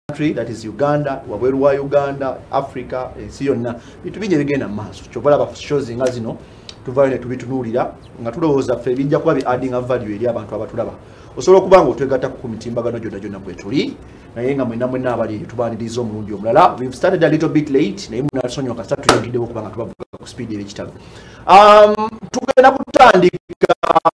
country, that is Uganda, wabweru wa Uganda, Africa, ensi yonna bitu bijje bigenda maaso. Chovala ba shows nga zino tuvayo ne tubitunulira nga tulowooza ffe bijja kuba bi adding a value eri abantu abatulaba. Osobola kubanga otwegatta ku mitimbagano gyonna bwe tuli naye nga mwenna abali tubaniriza omulundi omulala. We've started a little bit late naye munasonyiwa kasita tuyingiddewo kubanga tubavuga ku speed y'ekitabo. Tugenda kutandika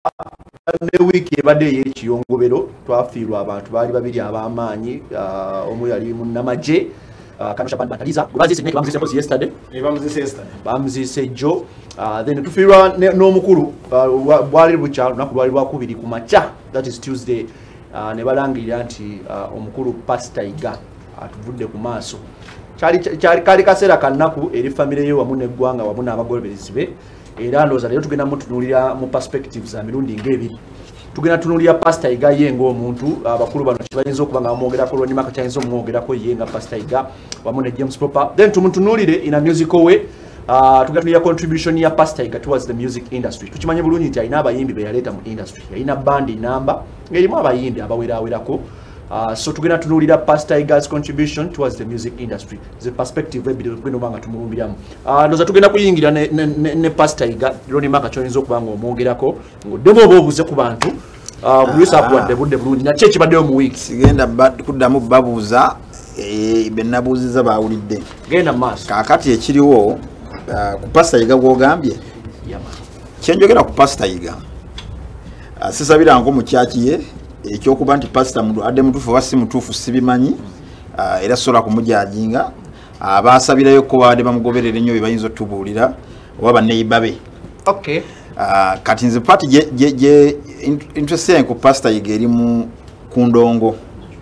ne wiki ebadde ey'ekiyongobero twafiirwa abantu baali babiri ab'amaanyi omu yali munnamagye Kanusha Bantaliza bamuzise yesterday bamuzise Joe then tufiirwa n'omukulu bwali bukyalo lunaku lwali lwakubiri ku makya, that is Tuesday, ne balangirira nti omukulu Pastor Iga atuvudde ku maaso. Kali kaseera kannaku eri famire ye wamu n'eggwanga wamu n'abagoberezi be, era ndowooza leero tugenda mutunuulira mu perspectives za mirundi ng'ebiri. Tugenda tunuulira Pastor Iga ye ng'omuntu, abakulu bano kibayinza okuba nga bamwogerako Ronnie kyayinza omwogerako ye nga Pastor Iga wamu ne James Proper. Then tumutunuulire in a musical way. Tugenda tunuulira contribution ya Pastor Iga towards the music industry. Tukimanye bulungi nti alina abayimbi be yaleeta mu industry, yalina bandi namba ng'erimu abayimbi abawerawerako. So tugenda tunuulira Pastor Iga's contribution towards the music industry. The perspective ebiri tugenda obanga tumulumbiramu. Ndoza tugenda kuyingira ne Pastor Iga Ronnie kyayinza okuba nga omwogerako ng'oddemu oba obuuze ku bantu buli abuwadde budde bulungi nakyo ekibaddeyo mu week. Sigenda kuddamu babuuza be nabuuziza baawulidde. Genda maaso. Kaakati ekiriwo ku Pastor Iga gw'ogambye kyenjogera ku Pastor Iga sisabira nko mu kyaki ye ekyokuba nti Pastor mundu adde mutuufu oba si mutuufu sibimanyi, era sobola kumujajinga. Abaasabirayo ko baadde bamugoberera ennyo bye bayinza otubuulira oba banneyiba be. Okay. Kati nze pati je interesting ku Pastor Iga eri mu kundongo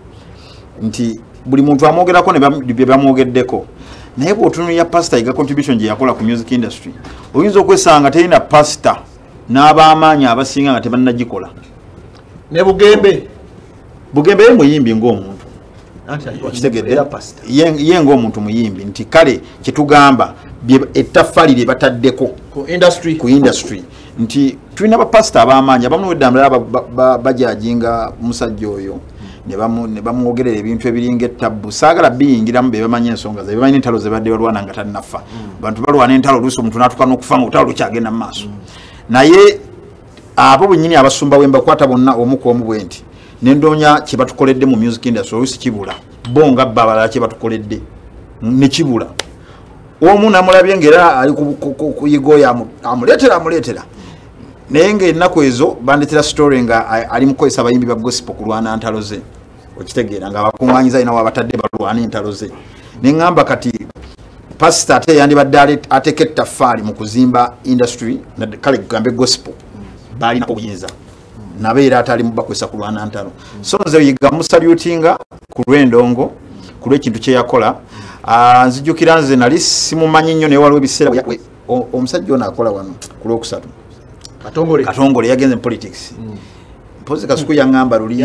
nti buli muntu amwogerako ne bye bamwogeddeko, naye bw'otunuulira Pastor Iga contribution gye yakola ku music industry oyinza okwesanga terina pastor n'ab'amaanyi abasinga nga tebannagikola. Ne Bugembe ye muyimbi ng'omuntu kitegedde ye ng'omuntu muyimbi nti kale kyetugamba ettaffaali lye bataddeko ku industry nti tulina bapasita ab'amaanyi abamu weddamulala bajajinga musajja oyo ne bamwogerera ebintu ebiringa ettabbu. Saagala biyingiramu be bamanyi ensonga ze bamanyi entalo ze badde balwana nga tannafa. Bantu balwana entalo oluusi omuntu n'atuuka n'okufa nga olutalo lukyagenda mu maaso. Naye abo bwennyini abasumba we mbakwata bonna omu ku omu bwe nti ne ndoonya kye batukoledde mu music industry oluusi kibula bo nga bba abalala kye batukoledde ne kibula. Omu namulabye ng'era ali kuyiga oyo amuleetera naye ng'ennaku ezo bandetera story nga ali mu kukozesa abayimbi ba gospel kulwana ntalo ze, okitegeera nga abakuŋŋaanyiza alina wabatadde balwana entalo ze. Ne ŋŋamba kati pastor ate yandibadde ateka ettaffaali mu kuzimba industry kale kugambe gospel baalinako obuyinza nabeera atali mubakozesa kulwana ntalo. So nze yiga musalutinga ku lw'endongo ku lw'ekintu kye yakola. Nzijjukira nze nali simumanyi nnyo naye waliwo ebiseera omusajja ono akola wano ku lwokusatu Katongole yagenze mu politics. Mpozi kasuku yaŋŋamba luli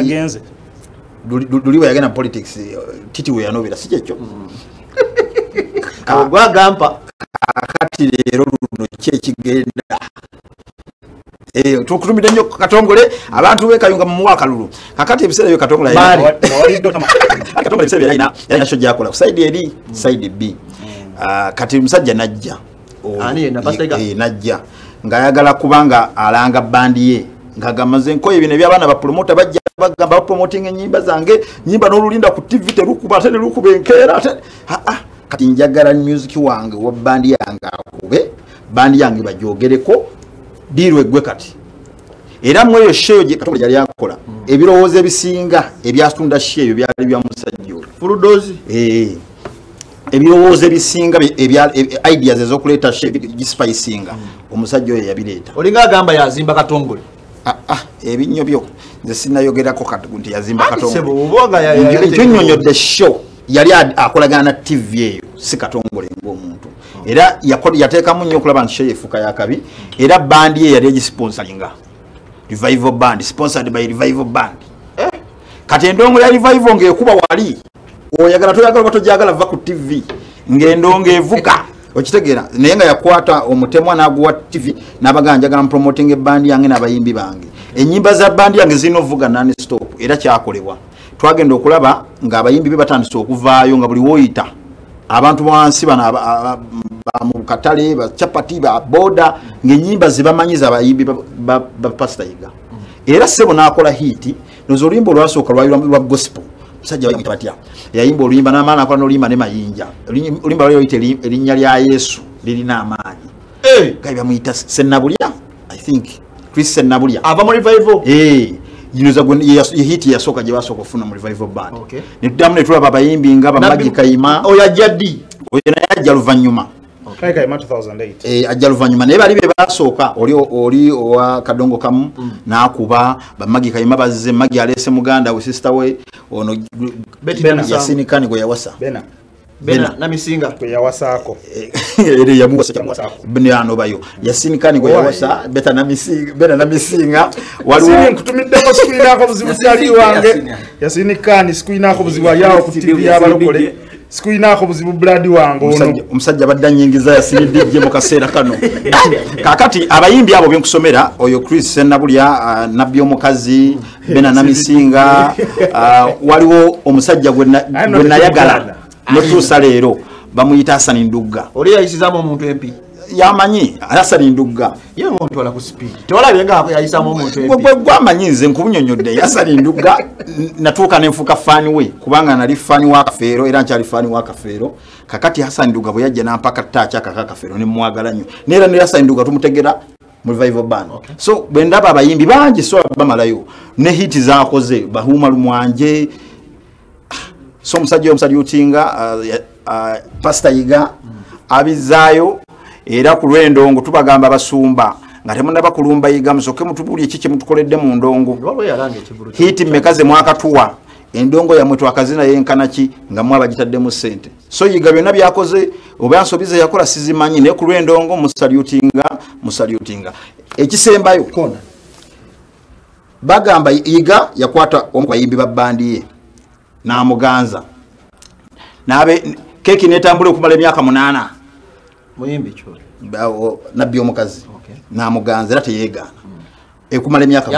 we yagenda mu politics titi we yanobera si kyekyo gwagamba kati leero luno kyekigenda tukutumidde nnyo Katongole abantu bekayunga mu mwaka lulu kakati ebiseera byo Katongole ebiseera yalina kyo gyakola ku side eri side B. Kati omusajja najja najja ng'ayagala kubanga alanga bandi ye ng'agamaze nkoye bino eby'abaana bapromota bajja bagamba bapromoting ennyimba zange nyimba n'olulinda ku TV terukuba ate nerukuba enkeera ate kati njagala music wange wa bandi yange akube bandi yange bajogereko diirwe gwe kati era mu eyo sheyo gye Katongole yali akola ebirowoozo ebisinga ebyatunda sheyo byali bya musajja oyo furudozi ebirowoozo ebisinga ideas ez'okuleeta gispicinga omusajja oyo yabireeta. Olinga agamba yazimba Katongole ebinnyo byo nze sinayogerako nti yazimba Katongole. Nnyonnyodde show yali akolagana na TV eyo si Katongole ng'omuntu, era yateekamu nnyo okulaba nti show efuuka yakabi, era bandi ye yali egisponsoringa Revival Band, sponsored by Revival Band. Kati endongo ya Revival ng'ekuba wali oyagala toyagala batojagala va ku TV ng'endongo evuga okitegeera naye nga yakwata omutemwa n'aguwa TV n'abaganjagala mu promoting band yange n'abayimbi bange. Ennyimba za band yange zino vuga non stop era kyakolebwa twagenda okulaba ng'abayimbi be batandise okuvaayo nga buli woyita abantu wansi bana mu katale ba chapati ba boda ng'ennyimba zibamanyiza abayimbi ba Pastor Yiga. Era sebo n'akola hiti nozo oluyimba olwasooka lwa gospel musajja bayimba batya yayimba oluyimba n'amaana akola n'oluyimba ne mayinja oluyimba lwayo yite erinnya lya Yesu lirina amaanyi gaibya muyita Sennabulya I think Chris Sennabulya ava mu revival yinoza hiti yasooka gye basooka okufuna mu revival band ne tuddamu ne tulaba abayimbi nga Bamagi Kayima oyajjaddi oyo naye ajja luvannyuma Kayima 2008 ajja luvannyuma naye bali be basooka oli owa kadongo kamu n'akuba Bamagi Kayima bazze Magi aleese muganda we sister we ono Yasinikani gwe yawasa Bena namisinga kwe yawasaako eri yamuwasa beno bayo Yasinikani gwe yawasa bena namisinga waliwo nkutumiddeko sikuinaako buzibu kyali wange Yasinikani sikuinaako buzibu yawo ku TV y'abalokole sikuinaako buzibu bradi wange ono omusajja badda nyingiza yasinidde mu kaseera kano kakati abayimbi abo byenkusomera oyo Chris Sennabulya nabbi omukazi bena namisinga waliwo omusajja gwe nayagala notuusa leero bamuyita Hassan Ndugga oli yayisizaamu omuntu empi yamanyi Hassan Ndugga ye ntwala ku speed tewalabye nga yayisaamu omuntu empi gwamanyi nze nkubunyonyodde Hassan Ndugga natuuka nenfuuka faani we kubanga nali faani wa Kafeero era nkyali faani wa Kafeero kakati Hassan Ndugga bwe yajja nampaka ttaaca kaka Kafeero ne mwagala nnyo neera ne Hassan Ndugga tumutegera mu revival band so bwe ndaba abayimbi bangi so bamalayo ne hiti zaakoze Bahuma Lumwanje so omusajja utinga Pastor Yiga abizaayo era ku lw'endongo tubagamba basumba nga temunaba kulumba Yiga musoke mutubulye kiki mutukoledde mu ndongo hiti mmekaze mwakatuwa endongo yamwe twakazina yenkana ki nga mwa bagitaddemu ssente so Yiga byonna byakoze oba nsobize yakola sizimanyi ne ku lw'endongo musalutinga ekisembayo kona bagamba Yiga yakwata omukayimbi babandi ye namuganza nabe keki netambule okumala emyaka 8 muyimbi kyo nabbi omukazi namuganza era teyeegaana ekumala emyaka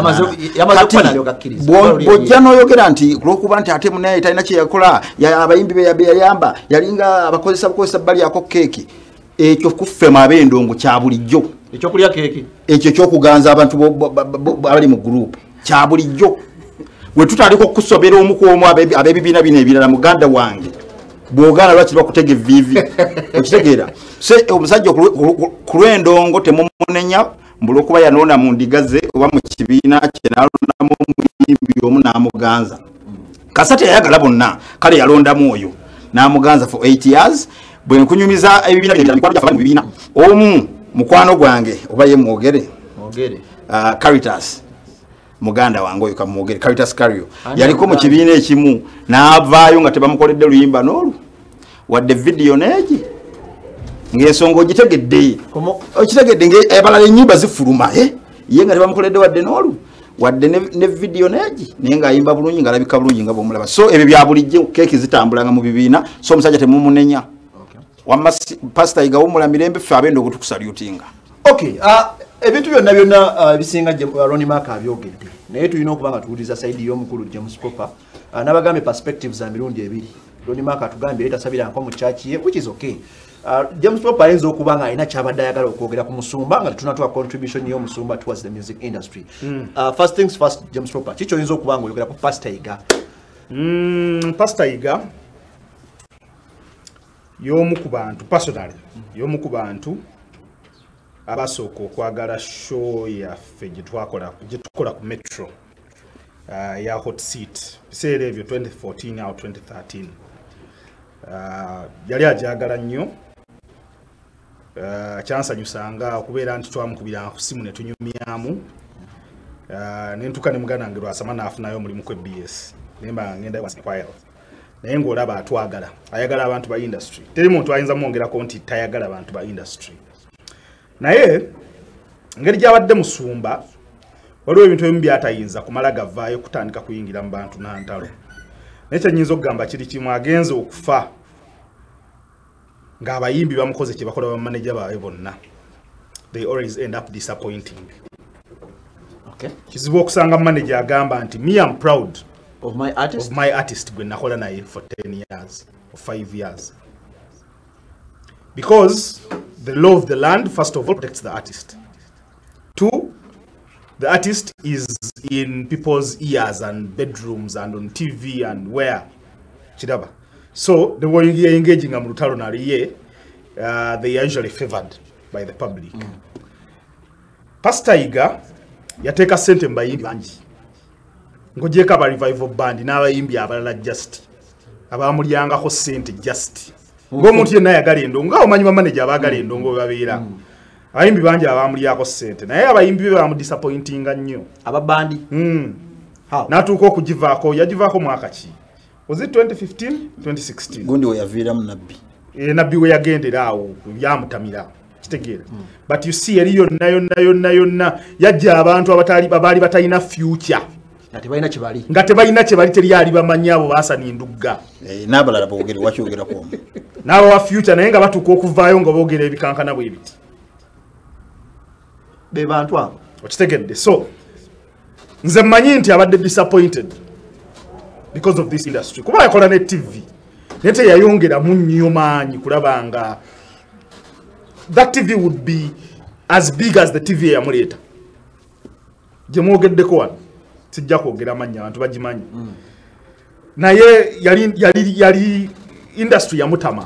bwojja n'oyogera nti kulwokuba nti ate munaye talina kye yakola abayimbi be yayamba yalinga abakozesa bali ako keeki ekyo kuffemu ab'endongo kya bulijjo ekyokulya keeki ekyo kyokuganza abantu abali mu gurupu kya bulijjo we tutaliko kusobera omukwomu abebibiina bino ebirala muganda wange bwogana lwaki bakutega evivi okitegeera se omusajja ku lw'endongo temumunenya mbula okuba yanona mu ndiga ze oba mu kibiina kye nalonamu omuyimbi omu n'amuganza kasati yayagala bonna kale yalondamu oyo n'amuganza for 8 years bwe nkunyumiza ebibiina omu mukwano gwange oba ye mwogere Caritas muganda wange oyo kamwogere Caritas Cario yaliko mu kibiina ekimu n'avaayo nga tebamukoledde luyimba n'olu wadde video neegi ng'ensonga ogitegedde abalala ennyimba zifuluma ye nga tebamukoledde wadde n'olu wadde ne video neegi naye ng'ayimba bulungi ng'alabika bulungi nga bw'omulaba so ebyo bya bulijjo keeki zitambulanga mu bibiina so omusajja temumunenya wamma Pastor Yiga wumula mirembe ffe abenda okutukusalutinga ebintu byonna ebisinga Ronnie Mark abyogedde naye tulina okuba nga tuwuliriza sayidi y'omukulu James Popper n'abagambe perspectives za mirundi ebiri Ronnie Mark atugambye era tasabira nko mu church ye which is okay James Popper ayinza okuba nga alina kyabadde ayagala okwogera ku musumba nga tunatwa contribution y'omusumba towards the music industry first things first James Popper kiki oyinza okuba nga oyogera ku Pastor Yiga Pastor Yiga y'omu ku bantu personally y'omu ku bantu abasooka okwagala show yaffe gye tukola ku Metro ya Hot Seat biseera ebyo 2014 au 2013 yali ajagala nnyo kyansanyusanga okubeera nti twamukubira ku simu ne tunyumyamu nentuka ne muganda wange Lwasama n'afunayo omulimu ku BS nemba ngenda wasinkwaya naye ng'olaba atwagala ayagala abantu ba industry teri muntu ayinza mwongerako nti tayagala abantu ba industry naye ngeri gyabadde musumba waliwo ebintu ebimu byatayinza kumala gavaayo kutandika kuyingira mu bantu nantalo naye kyenyinza okugamba kiri kimu agenze okufa ng'abayimbi bamukoze kye bakola bamaneja baabwe bonna they always end up disappointing kizibu okusanga manager agamba nti me am proud of my artist. Of my artist gwe nakola naye for 10 years or 5 years. Because the law of the land, first of all, protects the artist. 2, the artist is in people's ears and bedrooms and on TV and where. Chidaba. So the way you're engaging a Murutalo Nariye, they are usually favored by the public. Pastor Iga, yateka sente mbayimbi banji. Ngojeka ba revival band n'abayimbi abalala just. Abamulyangako sente just. Ngomuntu yenna yagala endongo, nga omanyi manager abagala endongo babeera. Abayimbi banji abamulyako sente. Naye abayimbi bamu disappointinga nnyo. Ababandi. Natuuka okugivaako, yagivaako mwaka ki? Was it 2015? 2016? Gundi we yaviiramu nabbi. Nabbi we yagendera awo byamutamira. Kitegeera. But you see eri yonna yajja abantu abaali batalina future. Nga tebalina kye bali teri ali bamanyi abo baasani ndugga. N'abalala boogere wakyogerako. N'abo wa future naye nga batuuka okuvaayo nga boogera ebikankana bwe biti. Be bantu abo. Okitegedde. So nze mmanyi nti abadde disappointed because of this industry. Kuba yakola ne TV. Nete yayongera munnyo maanyi kulabanga that TV would be as big as the TV yamuleeta. Gye mwogeddeko wano. Sijja kwogera mannya abantu bagimanyi. Naye yali industry yamutama.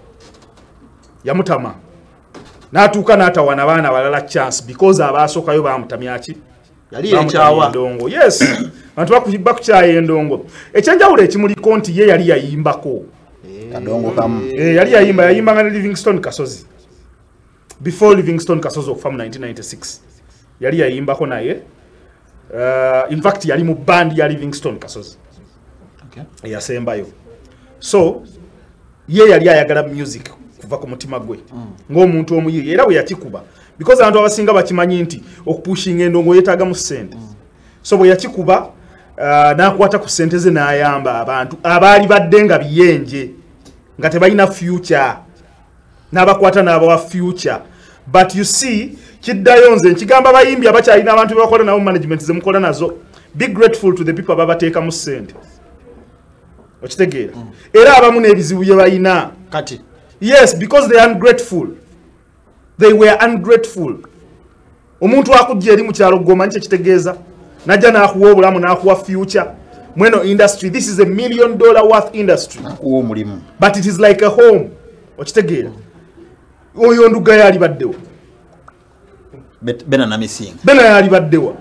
N'atuuka n'atawana abaana balala chance because abasookayo bamutamya ki? Yali ekyawa endongo. Yes. Abantu bakukyaya endongo. Ekyanjawulo ekimuliko nti ye yali yayimbako. Kadongo kamu. Yali yayimba nga Livingstone Kasozi. Before Livingstone Kasozi okufa mu 1996. Yali yayimbako naye. In fact yali mu band ya Livingstone Kasozi. Okay. Yasembayo. So ye yali ayagala music kuva ku mutima gwe. Ng'omuntu omuyiye era bwe yakikuba. Because abantu abasinga bakimanyi nti okupushinga endongo yetaaga mu ssente. So bwe yakikuba n'akwata ku ssente ze n'ayamba abantu abaali badde nga biyenje nga tebalina future. N'abakwata n'abawa future. But you see kiddayo nze nkigamba bayimbi abakyalina abantu bakola nabo management ze mukola nazo. Be grateful to the people ababateeka mu ssente. Okitegeera. Era abamu n'ebizibu bye balina. Kati. Yes, because they are ungrateful. They were ungrateful. Omuntu akujja eri mu kyalo goma nche kitegeeza. Najja n'akuwa obulamu n'akuwa future. Mweno industry, this is $1 million worth industry. Uwo mulimu. But it is like a home. Okitegeera. Oyo nduga yali baddewo. Bena na misinga. Bena yali baddewo.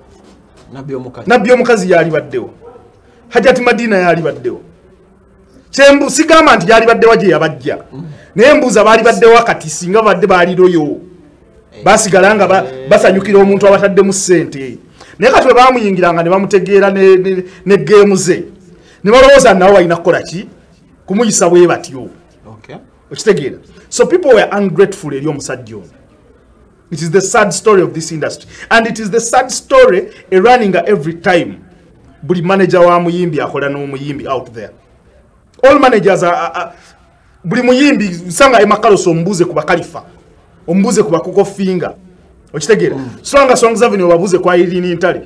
Nabbi omukazi yali baddewo. Hajati Madina yali baddewo. Chembu sigamba nti yali baddewa gye yabajja. Naye mbuuza baali baddewo kati singa badde baali loyo. Basigala nga basanyukira omuntu abatadde mu ssente. Naye kati bwe baamuyingiranga ne bamutegeera ne geemu ze. Ne balowooza nawe walina kukola ki? Kumuyisa bwe batyo. Okay. Okitegeera. So people were ungrateful eri omusajja ono. It is the sad story of this industry. And it is the sad story running every time. Buli manager wa muyimbi akola n'omuyimbi out there. All managers are buli muyimbi sanga emakaloso ombuze kuba Khalifa. Ombuze kuba Coco Finger. Okitegeera. Sanga Songs Avenue wabuze kwa Irene Ntale.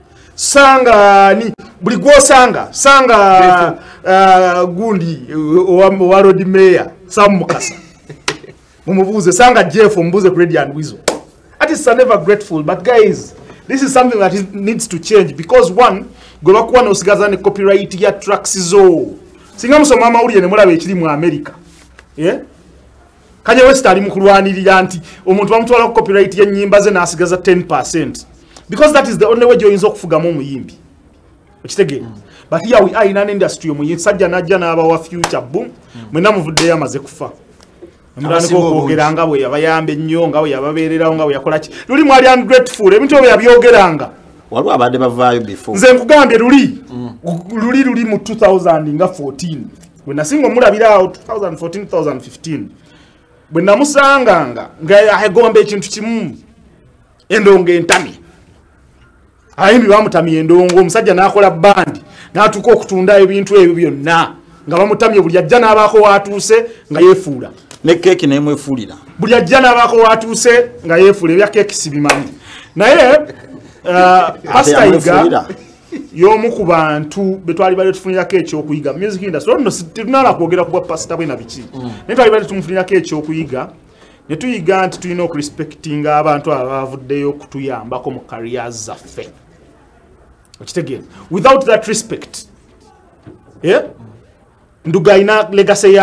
Sanga ni buli gwosanga gundi wa Road Mayor Sam Mukasa. Mumubuze sanga Jeff ombuze ku Radio and Weasel. Artists are never grateful, but guys, this is something that needs to change because one, gwe bakuwa n'osigaza ne copyright ya tracks zo. Singa musoma amawulire ne mulaba ekiri mu America. Yeah? Kanye West ali mu kulwanirira nti omuntu bamutwala ku copyright y'ennyimba ze n'asigaza 10%. Because that is the only way joyinza okufugamu omuyimbi. Okitegeera. But here we are in an industry omuyimbi sajja najja n'abawa future boom. Mwena muvuddeyo amaze kufa. Amulani kwogera nga bwe yabayambe nnyo nga bwe yababeererawo nga bwe yakola ki. Luli mwali ungrateful ebintu ebyo yabyogeranga. Waliwo abadde bavaayo before. Nze nkugambye luli mu 2014. Bwe nasinga omulabirawo 2014 2015. Bwe namusanganga nga agomba ekintu kimu endongo entami. Ayimbi bamutamye endongo omusajja n'akola bandi n'atuuka okutunda ebintu ebyo byonna nga bamutamye buli ajja n'abaako watuuse nga yeefuula. Ne keeki n'emwefuulira. Buli ajja n'abaako watuuse nga yeefuula ebya keeki sibimanyi. Naye Pastor Iga y'omu ku bantu betwali bale tufunirako ekyokuyiga music industry ono tunala kwogera ku pastor bwe na biki naye twali bale tumufunirako ekyokuyiga ne tuyiga nti tulina okurespectinga abantu abavuddeyo okutuyambako mu careers zaffe okitegeera without that respect nduga ina legacy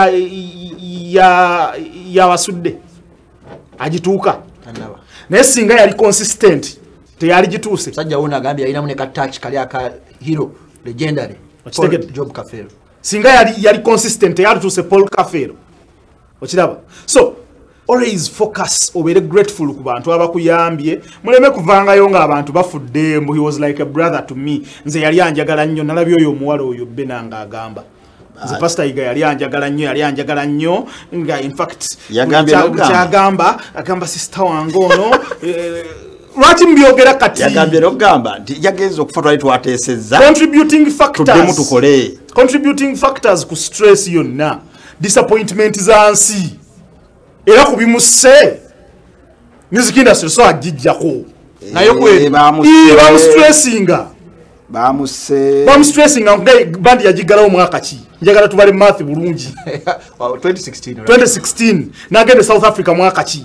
ya wasudde agituuka naye singa yali consistent teyali gituuse sajja wona agambye alina muneka touch kali aka hero legendary Job Kafero singa yali consistent teyali tuuse Paul Kafero okiraba so always focus obere grateful ku bantu abakuyambye muleme kuvangayo nga abantu bafudde mbu he was like a brother to me nze yali anjagala nnyo nalabyo oyo omuwala oyo benanga agamba nze pastor Iga yali anjagala nnyo nga in fact agamba sister wange ono lwaki mbyogera kati yagambye n'okugamba nti yagenza okufa twatesezza contributing factors ku stress yonna disappointment za nsi era kubimuse music industry so agijjako nayo kweli bamusstressinga bandi yagigalawo omwaka ki njagala tubale math bulungi 2016 nagende South Africa mwaka ki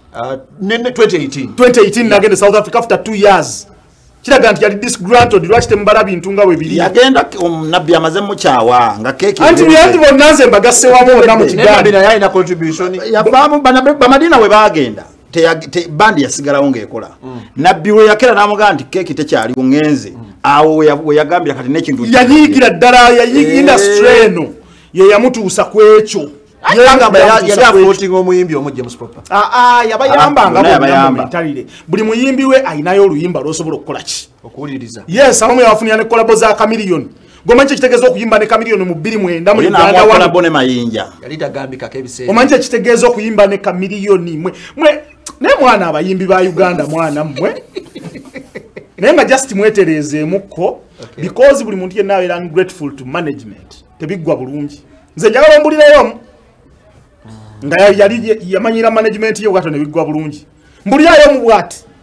2018 nagende South Africa after 2 years kiraga nti yali disgruntled lwaki tembala bintu nga bwe biri yagenda nabbi amaze mu kyawa nga keke anti byanti bonnanze mbagasse wamu na mu kigambi naye alina contribution yabamu bamadina we bagenda bandi yasigalawo ng'ekola nabbi we yakera n'amugamba nti keeki tekyali ngenze awo we yagambira kati n'ekintu yanyigira ddala industry eno ye yamutuusa ku ekyo yali afootinga omuyimbi omu James Popper yabayambanga mentalire buli muyimbi we ayinayo oluyimba lw'osobola okukola ki okuwuliriza yes abamu yabafunira ne kolabo za Chameleone gomanyi ekitegeeza okuyimba ne Chameleone mu 2009 mu Uganda kolabo mayinja yali tagambikako ebiseera omanyi ekitegeeza okuyimba ne Chameleone mwe naye mwana abayimbi ba Uganda mwana mmwe naye nga just mwetereezeemukko because buli muntu yenna abeera ungrateful to management tebiggwa bulungi nze njagala ombulirayo nga yali yamanyira management ye bwato ne biggwa bulungi mbulirayo mu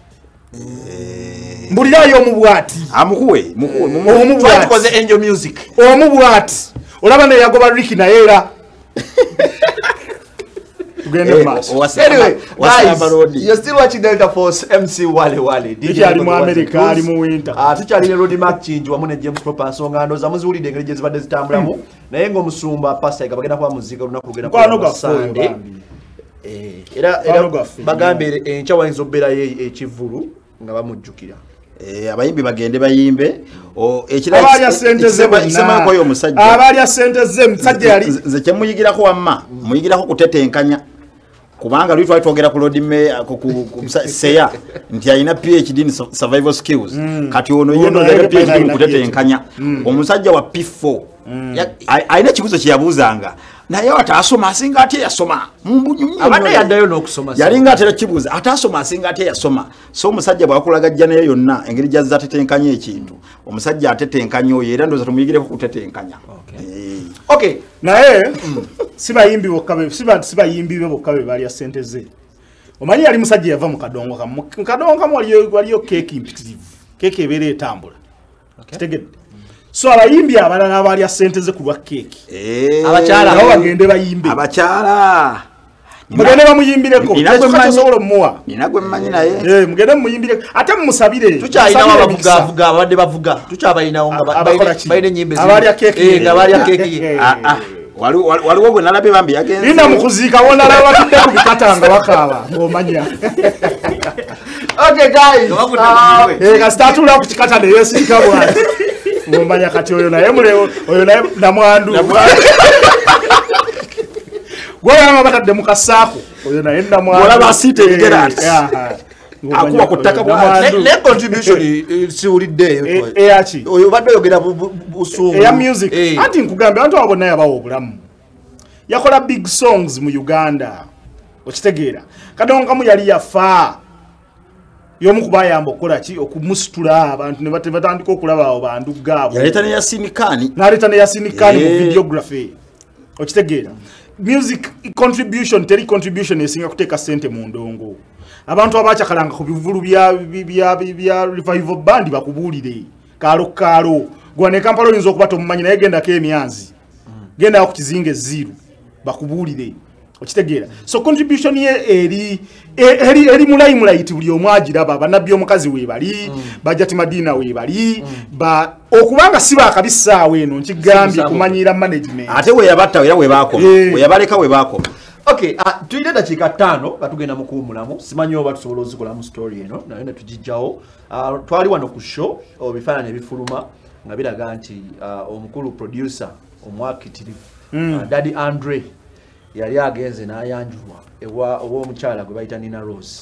bwati amukuwe twatukoze angel music omubwati olaba ne yagoba Ricky naye era anyway, guys, you're still watching Delta Force MC Wale. DJ ali mu America, ali mu winter. Tukyali ne Road Mark Kingi wamu ne James Popper nsonga ndoza muziwulidde engeri gye zibadde zitambulamu naye ng'omusumba pastor Iga bagenda kuba muzika olunaku lugenda kwa Sunday. Era bagambye enkya wayinza obbeerayo ekivulu nga bamujjukira. Abayimbi bagende bayimbe abalya sente ze musajja yali nze kyemuyigirako wamma muyigirako kutetenkanya kubanga lwi twali twogera ku seya nti alina PhD in survival skills kati ono yeno ne PhD mu kutetenkanya omusajja wa P4 alina ekibuzo kye yabuuzanga naye atasoma asinga ate yasoma abadde yaddayo n'okusoma yalinga atera kibuuza atasoma asinga ate yasoma so omusajja bwakulagajja naye yonna engeri gyazza atetenkanya ekintu omusajja atetenkanya oyo era ndooza tumuyigireko kutetenkanya okay naye sibayimbi be bokka be balya ssente ze omanyi yali musajja yava mu kadongo kamu waliyo keeki impitirivu keeki ebeera etambula kitegedde so abayimbi abalala abalya ssente ze ku lwa keeki abakyala nabo bagende bayimbe abakyala mugende bamuyimbireko kyosobola omuwa nina gwe mmanyi naye mugende mumuyimbireko ate mumusabire tukyalinawo abavuga abadde bavuga tukyabalinawo nga balina ennyimba abalya keeki nga balya keeki waliwo gwe nalabye bambi yagenze linda mukuziika wonala batudde ku bikatanga bakaaba ng'omanya okay guys kasitaatula ku kikata ne yeesiika bwati ng'omanya kati oyo naye namwandu gwolaba batadde mu kasaako oyo naye namwandu olaba asiita ebigera ati akuba ku ttaka ne contribution siwuliddeeyo eyaki oyo badde oyogera busungu eya music anti nkugambe abantu abo bonna yabawa obulamu yakola big songs mu Uganda okitegeera kadongamu yali yafa yomu kubayamba okukola ki okumusitula abantu ne batandika okulaba abo bandu gaabo yaleeta ne yasinikani mu videography okitegeera music contribution teri contribution esinga kuteeka sente mu ndongo abantu abakyakalanga ku bivulu bya revival band bakubuulire kalo gwane Kampala oyinza okuba tomumanyi naye gendako emyanzi genda ku kizinga ezziru bakubuulire okitegeera so contribution ye eri mulayi buli omu agiraba bannabbi omukazi weebali bajjati Madina weebali okubanga si bakabisaawe eno nkigambye kumanyira management ate weeyabatta era weebaakoma weeyabaleka weebaakoma. Okay, tulina dakiika 5 batugenda mu kuwumulamu simanyi oba tusobola ozikolamu story eno naye ne tugijjawo. Twali wano ku show ebifaananyi ebifuluma nga biraga nti omukulu producer omwakitirivu Daddy Andre yali agenze n'ayanjulwa ow'omukyala gwe bayita Nina Rose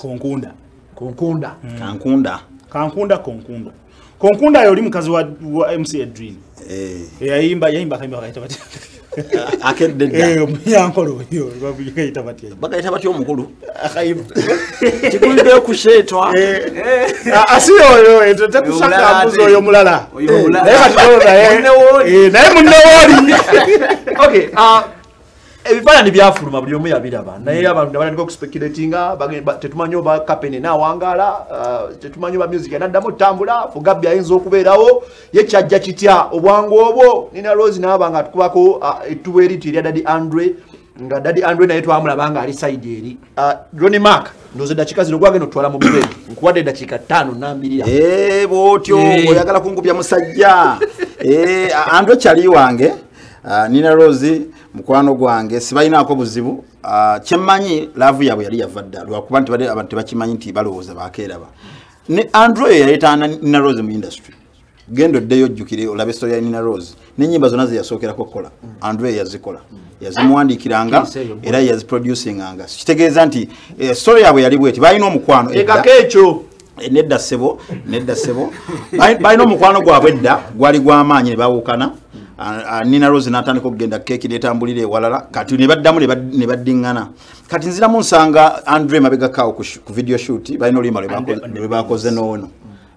Konkunda yoli mukazi wa MC Edrin yayimba kayimba kayita bati akedde yankolo yo babiyita bati bagayita bati omukulu akayimba kikulide okushetwa asiyo yo tekushaka abuzo oyo mulala naye katola naye munnewoli. Okay, ebifaananyi byafuluma buli omu yabiraba naye abantu nabatandika okuspeculatinga tetumanyi oba kapene n'awangaala tetumanyi oba music yanaddamu otambula Fugabbi ayinza okubeerawo ye kyajja kitya obwangu obwo Nina Rose n'aba nga tukubako ettubo eritu erya Daddy Andre nga Daddy Andre naye twamulaba nga ali side eri Ronnie Mark ndoze eddakiika zino gwagenda otwala mu bibedi nkuwadde eddakiika 5 nambirira bwotyo oyagala kungubya musajja Andre kyali wange Nina Rose mukwano gwange sibalinaako buzibu kyemmanyi laavu yaabwe yali yava dda lwakuba nti abantu tebakimanyi nti balowooza bakeeraba ne Andre yaleetaana Nina Rose mu industry gendo ddeyo ojjukire olabe story ya Nina Rose n'ennyimba zonna ze yasookerako okukola Andre yazikola yazimuwandiikiranga era yaziproducinganga kitegeeza nti story yaabwe yali bweti balina omukwano ekako ekyo nedda ssebo balina omukwano gwabwe edda gwali gw'amaanyi ne bawukana Nina Rose natandika okugenda keeki netambulira ewalala kati ne baddamu ne baddiŋŋana kati nziramu nsanga Andre mabega kawo ku video shoot balina oluyimba lwe bakoze n'ono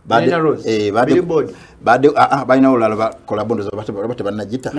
balina olulala bakola bondoza bate bannagita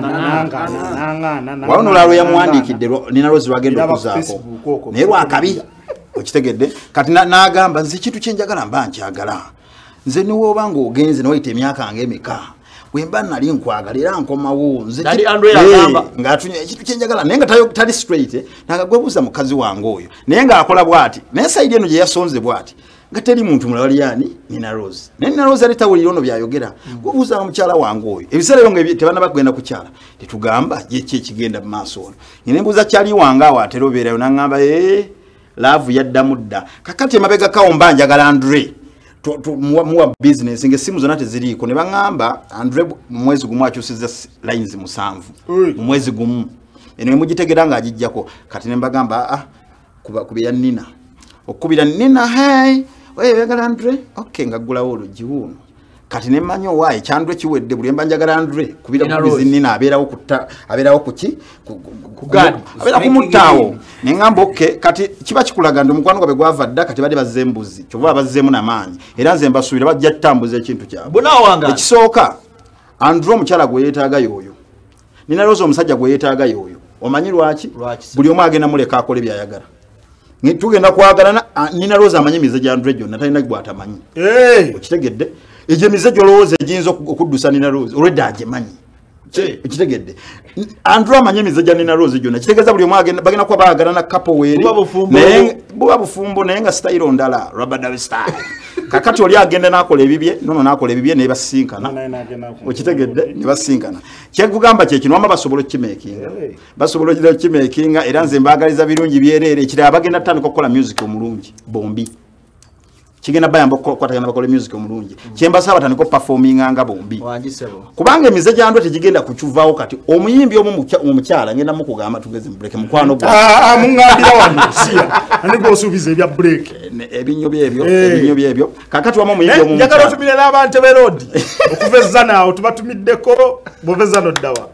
waliwo n'olulala lwe yamuwandiikidde Nina Rose lwagenda okuzaako naye lwakabi okitegedde kati n'agamba nze ekintu kyenjagala mba nkyagala nze niwooba ng'ogenze nawayita emyaka ng'emeka wemba nali nkwagala era nkomawo nze ng'atunya ekintu kyenjagala naye nga tali straight nanga gwebuuza mukazi wange oyo naye ng'akola bw'ati naye sayidi eno gye yasonze bw'ati nga teri muntu mulala liyani Nina Rose naye Nina Rose ali tawulira ono byayogera gwebuuza mukyala wange oyo ebiseera ebyo nga tebanaba kugenda kukyala tetugamba ki ekigenda mu maaso ono ne mbuuza kyali wange awo atera obeerayo n'aŋŋamba laavu yaddamu dda kakati emabega kawo mba njagala Andre muwa business ngesimu zonna teziriiko ne baŋŋamba Andre mu mwezi gumu akyusizza lines 7 mu mwezi gumu eno emugitegeera ng'agijjako kati ne mbagamba kubeya Nina okubira Nina oyagala Andre okay ngaggulawo oluggi wuuno kati ne mmanyi owaaye kyandwe kiwedde buli emba njagala Andre kubira kubizi Nina abeerawo kuki abeera kumuttaawo ne ŋŋamba okay kati kiba kikulaga nti omukwano gwabe gwava dda kati badde bazze embuzi kyova bazzeemu n'amaanyi era nze mbasuubira bajja kutambuza ekintu kyabwe ekisooka Andre omukyala gwe yeetaaga y'oyo Nina Rose omusajja gwe yeetaaga y'oyo omanyi lwaki buli omu agenda muleka akole byayagala tugenda kwagalana Nina Rose amanyi emize gya Andre gyonna talina gwatamanyi okitegedde egyo emize gyolowooza egiyinza okuddusa Nina Rose olwedda agimanyi okitegedde Andre amanyi emize gya Nina Rose gyonna kitegeeza buli omu bagenda kuba baagalana kapo weeri buba bufumbo naye nga sitayiro ndala rubber style kakati oli agenda n'akola ebibye nono n'akola ebibye ne basinkana okitegedde ne basinkana kyekugamba kyekino wama basobola okimekinga era nze mbaagaliza birungi byereere ekirala bagenda tutandika okukola music omulungi bombi kigenda bayamba okukwatagana bakola music omulungi kyembasaba batandika performinga nga bombi kubanga emize gya Andre tegigenda kukyuvaawo kati omuyimbi omu omukyala ngenda mukugamba tugeze mu break mukwano gwa mungambira wano siya aniko osuubiza ebya break ebinyo byebyo kakati wamu omuyimbi omu njagala otumire n'abantu b'erodi okuveza naawo tubatumiddeko boveza noddawa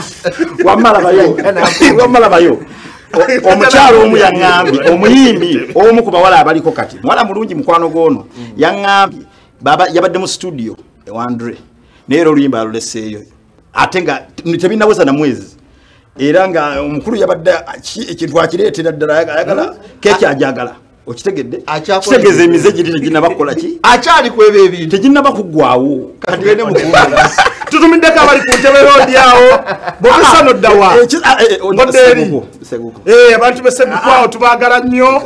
wamala bayo omukyalo omu yaŋŋambye omuyimbi omu ku bawala abaliko kati mwala mulungi mukwano goono yaŋŋambye yabadde mu studio ewa Andre naye era oluyimba aluleseeyo ate nga tebinaweza na mwezi era nga omukulu yabadde ekintu akireetera ddala ayagala keeki ajagala okitegedde Akyakola kitegeeza emize giri teginnabakola ki akyali kweba ebintu teginnabakugwawo katugende mu kuwulira tutumiddeko abali ku ntebe roodi awo bobesa noddawa mboddeeri abantu besegukwawo tubaagala nnyo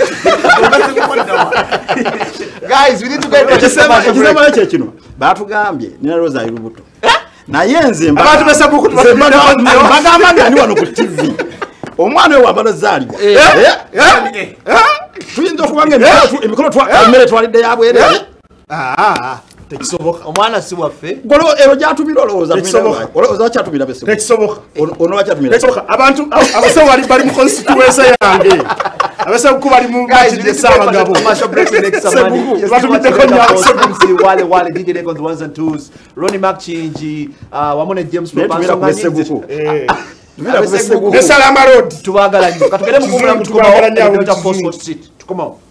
guys we need to get ekisema kyekino batugambye nina roza irubuto naye nze abantu beseguku tubaagala nnyo bagamba nti ani wano ku TV omwana we wambala zaalibwa tuyinza okubanga emikolo emmere twalidde yabwere tekisoboka omwana si waffe golo ero gyatumira olowooza kyatumira bese tekisoboka ono wakyatumira tekisoboka abantu abasawo bali mu constituency yange abasawo ku bali mu majidi esabagabo batumiddeko nnyo wale DJ Nick on the ones and twos Ronnie Machinji wamone James Nesalama Road tubagala nnyo katugende mu kumula mu tukoma Street come on